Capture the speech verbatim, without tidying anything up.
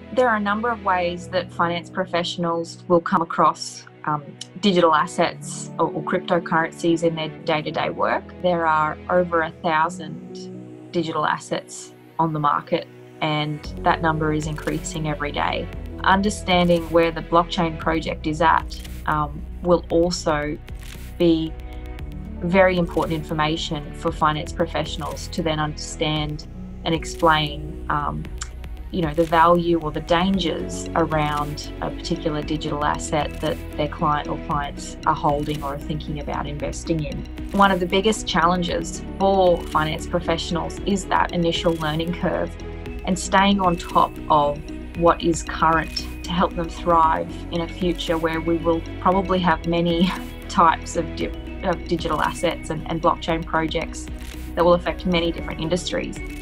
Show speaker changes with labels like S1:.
S1: There are a number of ways that finance professionals will come across um, digital assets or, or cryptocurrencies in their day-to-day work. There are over a thousand digital assets on the market, and that number is increasing every day. Understanding where the blockchain project is at um, will also be very important information for finance professionals to then understand and explain um, you know, the value or the dangers around a particular digital asset that their client or clients are holding or are thinking about investing in. One of the biggest challenges for finance professionals is that initial learning curve and staying on top of what is current to help them thrive in a future where we will probably have many types of, di of digital assets and, and blockchain projects that will affect many different industries.